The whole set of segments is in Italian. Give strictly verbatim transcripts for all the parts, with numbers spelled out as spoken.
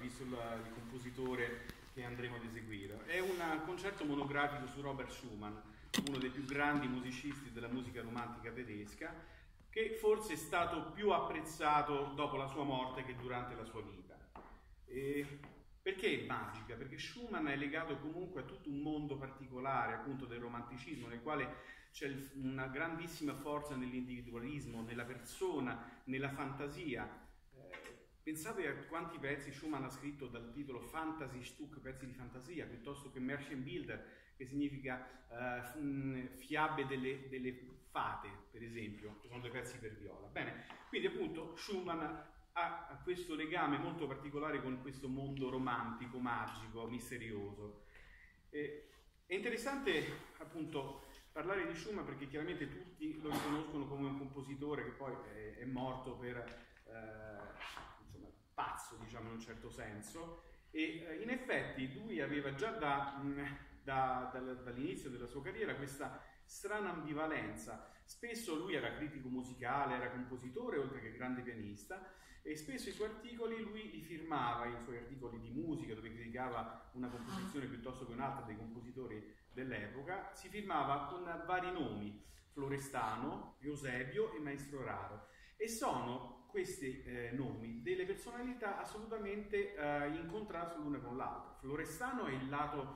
visto il, il compositore che andremo ad eseguire. È un concerto monografico su Robert Schumann, uno dei più grandi musicisti della musica romantica tedesca, che forse è stato più apprezzato dopo la sua morte che durante la sua vita. E perché è magica? Perché Schumann è legato comunque a tutto un mondo particolare, appunto del romanticismo, nel quale c'è una grandissima forza nell'individualismo, nella persona, nella fantasia. Eh, pensate a quanti pezzi Schumann ha scritto dal titolo Fantasy Stück, pezzi di fantasia, piuttosto che Märchenbilder, che significa eh, fiabe delle, delle fate, per esempio, che sono dei pezzi per viola. Bene, quindi appunto Schumann ha questo legame molto particolare con questo mondo romantico, magico, misterioso. Eh, è interessante appunto parlare di Schumann perché chiaramente tutti lo riconoscono come un compositore che poi è, è morto per eh, insomma, pazzo, diciamo in un certo senso, e eh, in effetti lui aveva già da, da, da, dall'inizio della sua carriera questa strana ambivalenza. Spesso lui era critico musicale, era compositore oltre che grande pianista, e spesso i suoi articoli lui li firmava, i suoi articoli di musica dove criticava una composizione piuttosto che un'altra dei compositori dell'epoca, si firmava con vari nomi: Florestano, Eusebio e Maestro Raro, e sono questi eh, nomi delle personalità assolutamente eh, in contrasto l'una con l'altra. Florestano è il lato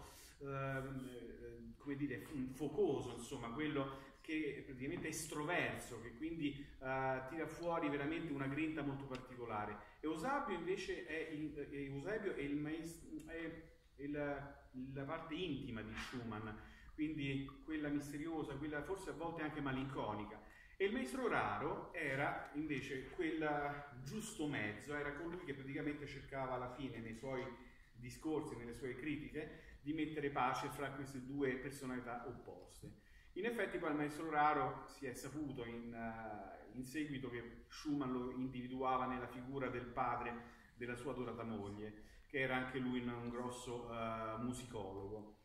eh, come dire focoso, insomma, quello che è praticamente estroverso, che quindi eh, tira fuori veramente una grinta molto particolare. Eusebio invece è il, è Eusebio è, il maestro, è il, la parte intima di Schumann, quindi quella misteriosa, quella forse a volte anche malinconica. E il maestro Raro era invece quel giusto mezzo, era colui che praticamente cercava alla fine nei suoi discorsi, nelle sue critiche, di mettere pace fra queste due personalità opposte. In effetti poi il maestro Raro si è saputo in, uh, in seguito che Schumann lo individuava nella figura del padre della sua adorata moglie, che era anche lui un, un grosso uh, musicologo.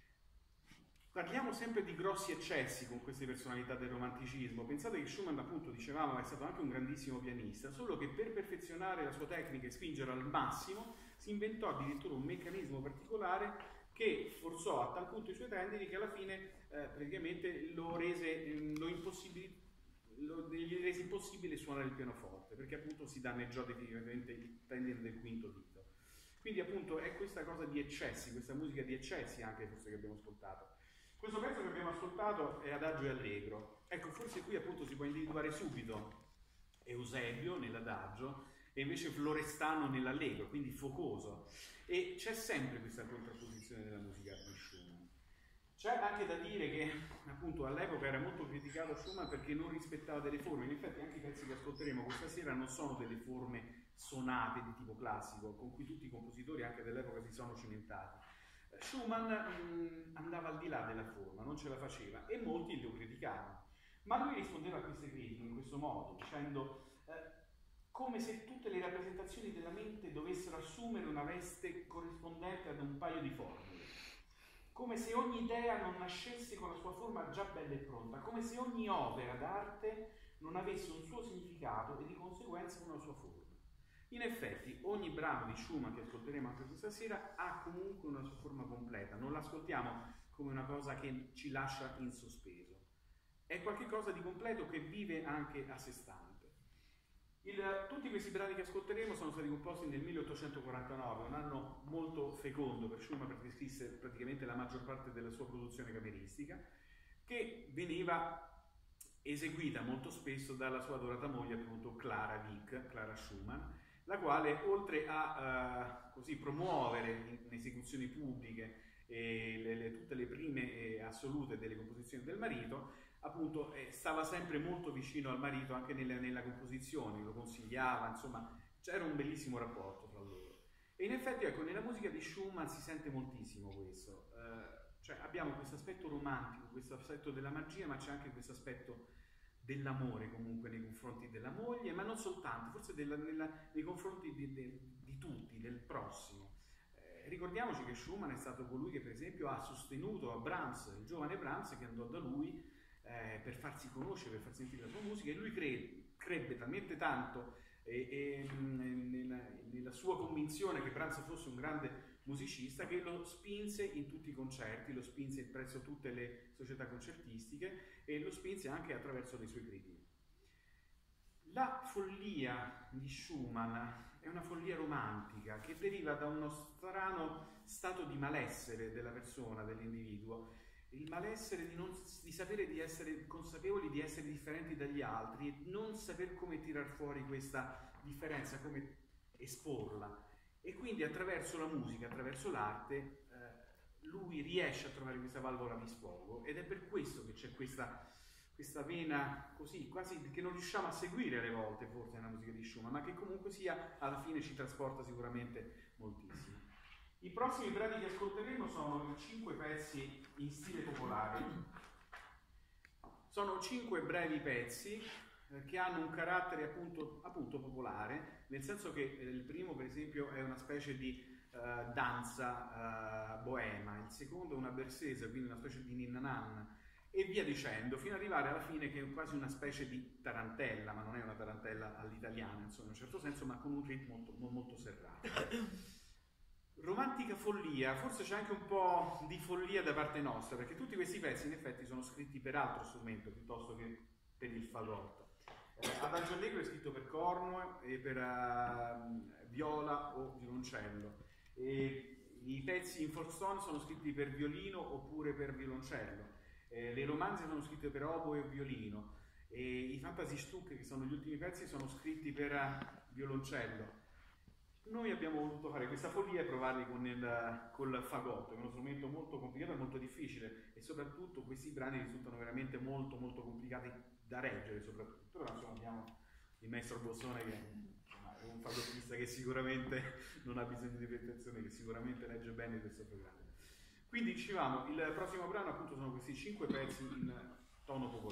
Parliamo sempre di grossi eccessi con queste personalità del romanticismo. Pensate che Schumann, appunto, dicevamo, è stato anche un grandissimo pianista, solo che per perfezionare la sua tecnica e spingerla al massimo si inventò addirittura un meccanismo particolare che forzò a tal punto i suoi tendini che alla fine eh, praticamente lo rese, lo impossibili, lo, gli rese impossibile suonare il pianoforte, perché appunto si danneggiò definitivamente il tendine del quinto dito. Quindi appunto è questa cosa di eccessi, questa musica di eccessi anche forse che abbiamo ascoltato. Questo pezzo che abbiamo ascoltato è Adagio e Allegro. Ecco, forse qui appunto si può individuare subito Eusebio nell'Adagio e invece Florestano nell'Allegro, quindi focoso. E c'è sempre questa contrapposizione della musica di Schumann. C'è anche da dire che appunto all'epoca era molto criticato Schumann perché non rispettava delle forme. In effetti anche i pezzi che ascolteremo questa sera non sono delle forme sonate di tipo classico, con cui tutti i compositori anche dell'epoca si sono cimentati. Schumann mh, andava al di là della forma, non ce la faceva, e molti lo criticavano. Ma lui rispondeva a queste critiche in questo modo, dicendo eh, come se tutte le rappresentazioni della mente dovessero assumere una veste corrispondente ad un paio di formule, come se ogni idea non nascesse con la sua forma già bella e pronta, come se ogni opera d'arte non avesse un suo significato e di conseguenza una sua forma. In effetti ogni brano di Schumann che ascolteremo anche questa sera ha comunque una sua forma completa, non l'ascoltiamo come una cosa che ci lascia in sospeso, è qualcosa di completo che vive anche a sé stante. Il, tutti questi brani che ascolteremo sono stati composti nel milleottocentoquarantanove, un anno molto fecondo per Schumann perché scrisse praticamente la maggior parte della sua produzione cameristica, che veniva eseguita molto spesso dalla sua adorata moglie, appunto Clara Wieck, Clara Schumann, la quale oltre a uh, così promuovere in, in esecuzioni pubbliche eh, le, le, tutte le prime eh, assolute delle composizioni del marito, appunto eh, stava sempre molto vicino al marito anche nella, nella composizione, lo consigliava, insomma c'era un bellissimo rapporto tra loro. E in effetti ecco, nella musica di Schumann si sente moltissimo questo, uh, cioè abbiamo questo aspetto romantico, questo aspetto della magia, ma c'è anche questo aspetto dell'amore comunque nei confronti della moglie, ma non soltanto, forse della, nella, nei confronti di, di, di tutti, del prossimo. Eh, ricordiamoci che Schumann è stato colui che per esempio ha sostenuto Brahms, il giovane Brahms che andò da lui eh, per farsi conoscere, per far sentire la sua musica, e lui cre- crebbe talmente tanto e, e nella, nella sua convinzione che Brahms fosse un grande musicista, che lo spinse in tutti i concerti, lo spinse presso tutte le società concertistiche e lo spinse anche attraverso le sue critiche. La follia di Schumann è una follia romantica che deriva da uno strano stato di malessere della persona, dell'individuo, il malessere di, non, di sapere di essere consapevoli di essere differenti dagli altri e non saper come tirar fuori questa differenza, come esporla. E quindi attraverso la musica, attraverso l'arte, eh, lui riesce a trovare questa valvola di sfogo, ed è per questo che c'è questa, questa vena così, quasi che non riusciamo a seguire alle volte forse nella musica di Schumann, ma che comunque sia alla fine ci trasporta sicuramente moltissimo. I prossimi brani che ascolteremo sono cinque pezzi in stile popolare. Sono cinque brevi pezzi che hanno un carattere appunto, appunto popolare, nel senso che eh, il primo per esempio è una specie di eh, danza eh, boema, il secondo è una bersese, quindi una specie di ninna nanna, e via dicendo, fino ad arrivare alla fine che è quasi una specie di tarantella, ma non è una tarantella all'italiana, insomma, in un certo senso, ma con un ritmo molto, molto serrato. Romantica follia, forse c'è anche un po' di follia da parte nostra, perché tutti questi pezzi in effetti sono scritti per altro strumento piuttosto che per il fagotto. Eh, Adagio allegro è scritto per corno e per uh, viola o violoncello, e i pezzi in four stone sono scritti per violino oppure per violoncello, eh, le romanze sono scritte per oboe e violino, e i fantasy Stück, che sono gli ultimi pezzi, sono scritti per uh, violoncello. Noi abbiamo voluto fare questa follia e provarli con il col fagotto, che è uno strumento molto complicato e molto difficile, e soprattutto questi brani risultano veramente molto molto complicati da reggere, soprattutto. Però insomma abbiamo il maestro Bossone, che insomma, è un fagottista che sicuramente non ha bisogno di ripetizione, che sicuramente legge bene questo programma. Quindi dicevamo, il prossimo brano appunto sono questi cinque pezzi in tono popolare.